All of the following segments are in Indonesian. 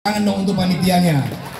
Tangan dong untuk panitianya.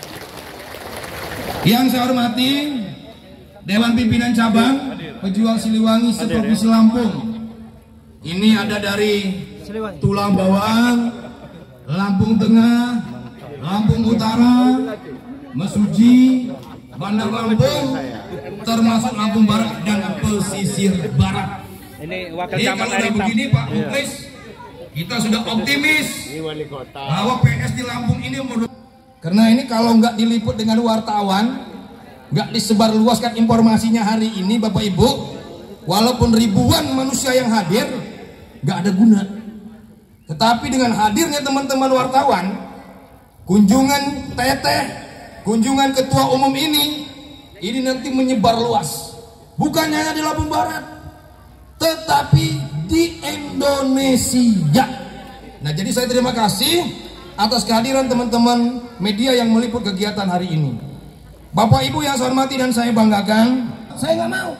Yang saya hormati Dewan Pimpinan Cabang Pejuang Siliwangi Provinsi Lampung. Ini ada dari Tulang Bawang, Lampung Tengah, Lampung Utara, Mesuji, Bandar Lampung, termasuk Lampung Barat dan pesisir barat. Ini wakil Jadi camat kalau udah begini Pak Muklis, kita sudah optimis bahwa PS di Lampung ini karena ini kalau nggak diliput dengan wartawan, nggak disebarluaskan informasinya hari ini Bapak Ibu, walaupun ribuan manusia yang hadir, nggak ada guna. Tetapi dengan hadirnya teman-teman wartawan, kunjungan teteh, kunjungan ketua umum ini nanti menyebar luas, bukan hanya di Lampung Barat, tetapi di Indonesia. Nah, jadi saya terima kasih atas kehadiran teman-teman media yang meliput kegiatan hari ini. Bapak Ibu yang saya hormati dan saya banggakan, saya nggak mau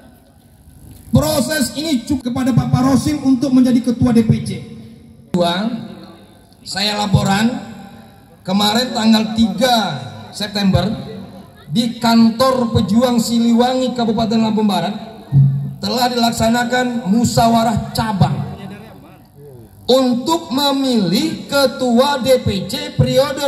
proses ini cukup kepada Pak Parosim untuk menjadi ketua DPC. Saya laporan kemarin tanggal 3 September di kantor Pejuang Siliwangi Kabupaten Lampung Barat telah dilaksanakan musyawarah cabang untuk memilih ketua DPC periode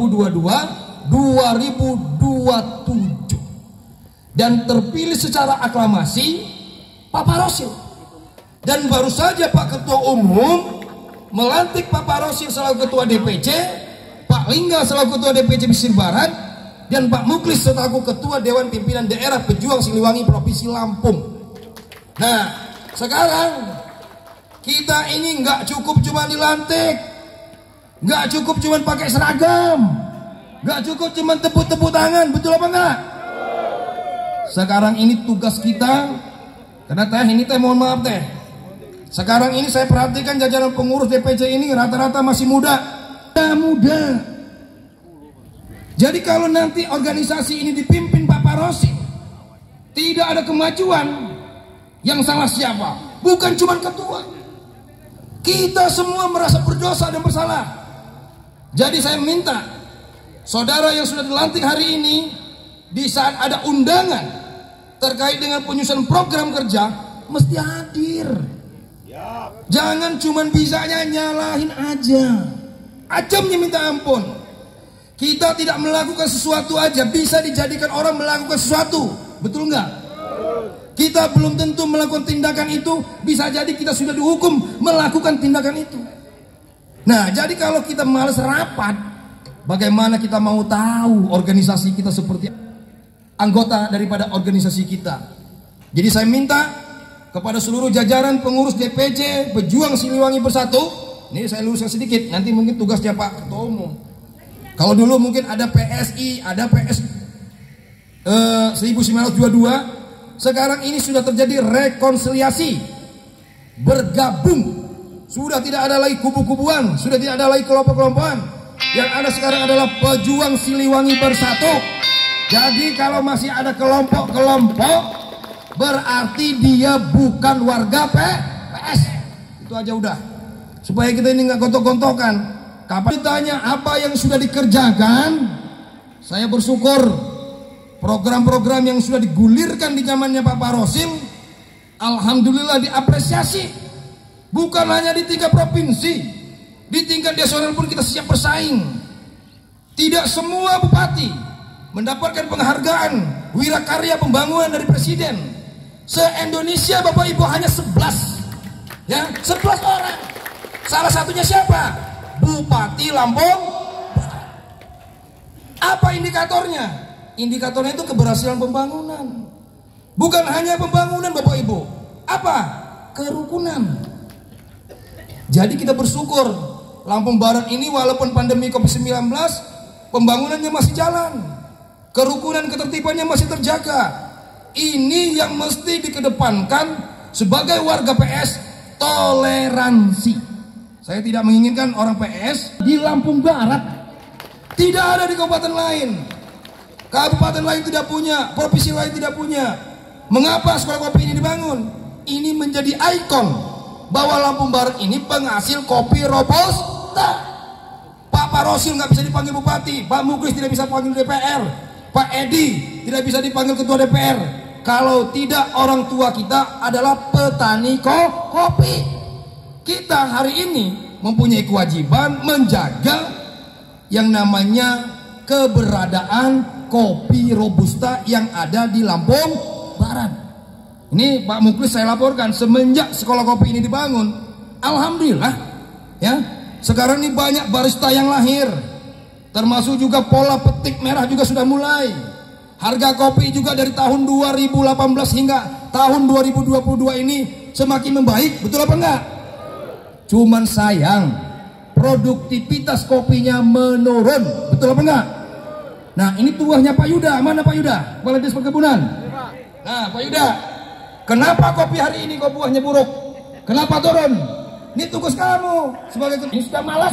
2022-2027 dan terpilih secara aklamasi Pak Parosim. Dan baru saja Pak Ketua Umum melantik Pak Parosim selaku ketua DPC, Pak Lingga selaku ketua DPC Pesisir Barat, dan Pak Muklis selaku ketua Dewan Pimpinan Daerah Pejuang Siliwangi Provinsi Lampung. Nah, sekarang kita ini nggak cukup cuma dilantik, nggak cukup cuma pakai seragam, nggak cukup cuma tepuk-tepuk tangan, betul apa enggak? Sekarang ini tugas kita, karena teh ini teh mohon maaf teh. Sekarang ini saya perhatikan jajaran pengurus DPC ini rata-rata masih muda. Jadi kalau nanti organisasi ini dipimpin Pak Parosim, tidak ada kemajuan. Yang salah siapa? Bukan cuma ketua. Kita semua merasa berdosa dan bersalah. Jadi saya minta saudara yang sudah dilantik hari ini, di saat ada undangan terkait dengan penyusunan program kerja, mesti hadir. Jangan cuma bisanya nyalahin aja, ajamnya minta ampun. Kita tidak melakukan sesuatu aja bisa dijadikan orang melakukan sesuatu, betul nggak? Kita belum tentu melakukan tindakan itu, bisa jadi kita sudah dihukum melakukan tindakan itu. Nah, jadi kalau kita malas rapat, bagaimana kita mau tahu organisasi kita seperti anggota daripada organisasi kita? Jadi saya minta kepada seluruh jajaran pengurus DPC Pejuang Siliwangi Bersatu, ini saya luruskan sedikit, nanti mungkin tugasnya Pak Ketua Umum. Kalau dulu mungkin ada PSI, ada PS 1922, sekarang ini sudah terjadi rekonsiliasi, bergabung, sudah tidak ada lagi kubu-kubuan, sudah tidak ada lagi kelompok-kelompokan. Yang ada sekarang adalah Pejuang Siliwangi Bersatu. Jadi kalau masih ada kelompok-kelompok, berarti dia bukan warga PS. Itu aja udah, supaya kita ini nggak gontok-gontokan. Kapan ditanya apa yang sudah dikerjakan, saya bersyukur program-program yang sudah digulirkan di zamannya Pak Parosim, alhamdulillah diapresiasi. Bukan hanya di tingkat provinsi, di tingkat nasional pun kita siap bersaing. Tidak semua bupati mendapatkan penghargaan wirakarya pembangunan dari presiden. Se-Indonesia Bapak Ibu hanya 11, ya 11 orang. Salah satunya siapa? Bupati Lampung. Apa indikatornya? Indikatornya itu keberhasilan pembangunan. Bukan hanya pembangunan Bapak Ibu, apa? Kerukunan. Jadi kita bersyukur Lampung Barat ini walaupun pandemi COVID-19, pembangunannya masih jalan, kerukunan ketertibannya masih terjaga. Ini yang mesti dikedepankan sebagai warga PS, toleransi. Saya tidak menginginkan orang PS di Lampung Barat, tidak ada di kabupaten lain. Kabupaten lain tidak punya, provinsi lain tidak punya. Mengapa sekolah kopi ini dibangun? Ini menjadi ikon bahwa Lampung Barat ini penghasil kopi robusta. Pak Pak Rosil nggak bisa dipanggil bupati, Pak Muklis tidak bisa dipanggil DPR, Pak Edi tidak bisa dipanggil ketua DPR. Kalau tidak orang tua kita adalah petani kopi. Kita hari ini mempunyai kewajiban menjaga yang namanya keberadaan kopi robusta yang ada di Lampung Barat. Ini Pak Muklis saya laporkan, semenjak sekolah kopi ini dibangun, alhamdulillah ya, sekarang ini banyak barista yang lahir, termasuk juga pola petik merah juga sudah mulai. Harga kopi juga dari tahun 2018 hingga tahun 2022 ini semakin membaik, betul apa enggak? Cuman sayang produktivitas kopinya menurun, betul apa enggak? Nah, ini tuahnya Pak Yuda. Mana Pak Yuda? Kepala Dinas Perkebunan. Nah, Pak Yuda, kenapa kopi hari ini kok buahnya buruk? Kenapa turun? Ini tugas kamu sebagai ini sudah malas.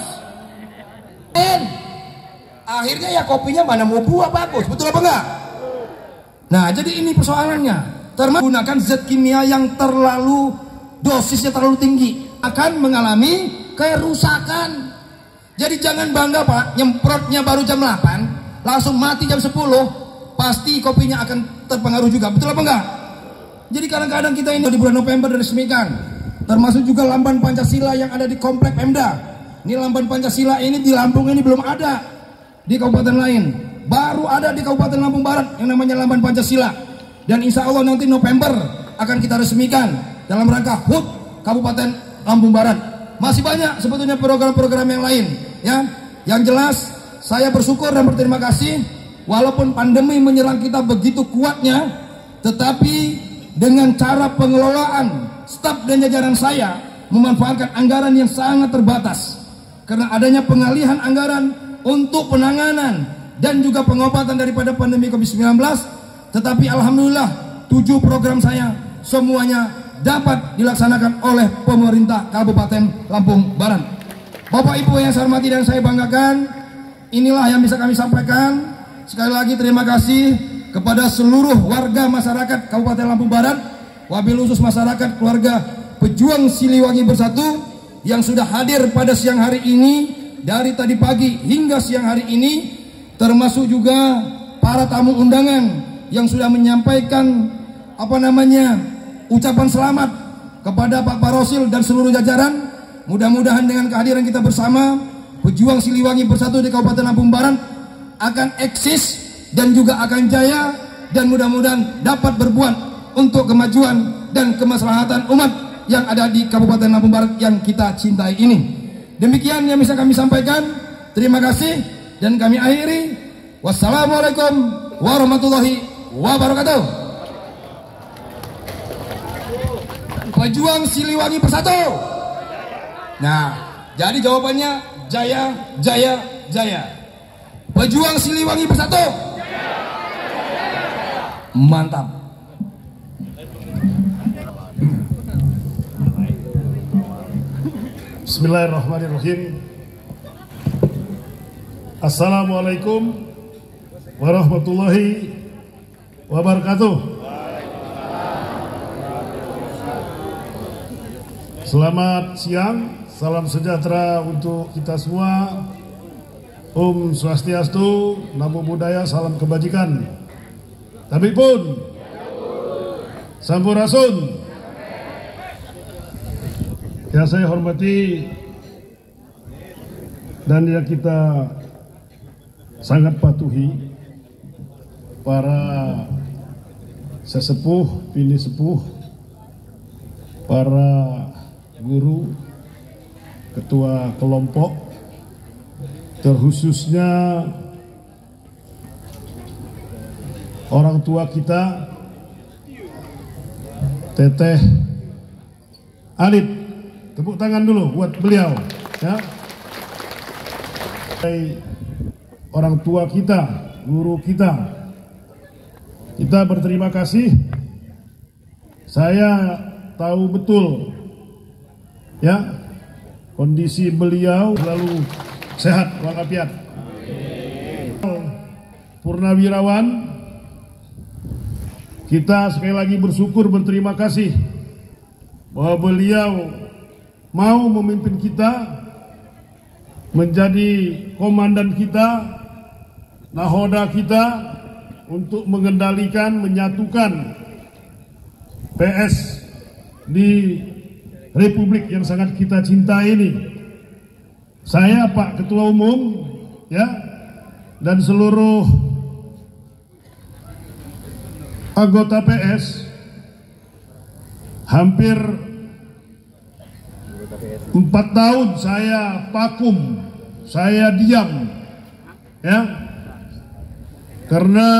Akhirnya ya kopinya mana mau buah bagus, betul apa enggak? Nah, jadi ini persoalannya. Termasuk gunakan zat kimia yang terlalu dosisnya terlalu tinggi akan mengalami kerusakan. Jadi jangan bangga Pak, nyemprotnya baru jam 8 langsung mati jam 10, pasti kopinya akan terpengaruh juga, betul apa enggak? Jadi kadang-kadang kita ini di bulan November diresmikan, termasuk juga Lamban Pancasila yang ada di Komplek Pemda. Ini Lamban Pancasila ini di Lampung ini belum ada di kabupaten lain, baru ada di Kabupaten Lampung Barat yang namanya Lamban Pancasila. Dan insya Allah nanti November akan kita resmikan dalam rangka HUT Kabupaten Lampung Barat. Masih banyak sebetulnya program-program yang lain ya. Yang jelas saya bersyukur dan berterima kasih, walaupun pandemi menyerang kita begitu kuatnya, tetapi dengan cara pengelolaan staf dan jajaran saya memanfaatkan anggaran yang sangat terbatas. Karena adanya pengalihan anggaran untuk penanganan dan juga pengobatan daripada pandemi COVID-19, tetapi alhamdulillah 7 program saya semuanya dapat dilaksanakan oleh pemerintah Kabupaten Lampung Barat. Bapak Ibu yang saya hormati dan saya banggakan, inilah yang bisa kami sampaikan. Sekali lagi terima kasih kepada seluruh warga masyarakat Kabupaten Lampung Barat, wabil khusus masyarakat keluarga pejuang Siliwangi Bersatu yang sudah hadir pada siang hari ini, dari tadi pagi hingga siang hari ini, termasuk juga para tamu undangan yang sudah menyampaikan ucapan selamat kepada Pak Rosil dan seluruh jajaran. Mudah-mudahan dengan kehadiran kita bersama, pejuang Siliwangi Bersatu di Kabupaten Lampung Barat akan eksis dan juga akan jaya, dan mudah-mudahan dapat berbuat untuk kemajuan dan kemaslahatan umat yang ada di Kabupaten Lampung Barat yang kita cintai ini. Demikian yang bisa kami sampaikan. Terima kasih dan kami akhiri. Wassalamualaikum warahmatullahi wabarakatuh. Pejuang Siliwangi Bersatu. Nah, jadi jawabannya jaya, jaya, jaya. Pejuang Siliwangi Bersatu. Mantap. Bismillahirrahmanirrahim. Assalamualaikum warahmatullahi wabarakatuh. Selamat siang, salam sejahtera untuk kita semua. Om Swastiastu, Namo Buddhaya, salam kebajikan. Tapi pun Sampurasun. Yang saya hormati dan yang kita sangat patuhi, para sesepuh, bini sepuh, para guru, ketua kelompok, terkhususnya orang tua kita, Teteh Alif. Tepuk tangan dulu buat beliau ya. Orang tua kita, guru kita, kita berterima kasih. Saya tahu betul ya, kondisi beliau selalu sehat walafiat. Purnawirawan, kita sekali lagi bersyukur, berterima kasih bahwa beliau mau memimpin kita menjadi komandan kita, nahoda kita untuk mengendalikan, menyatukan PS di Republik yang sangat kita cintai ini. Saya Pak Ketua Umum ya, dan seluruh anggota PS hampir 4 tahun saya vakum, saya diam ya, karena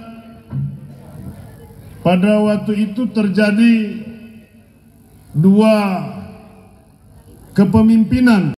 pada waktu itu terjadi 2 kepemimpinan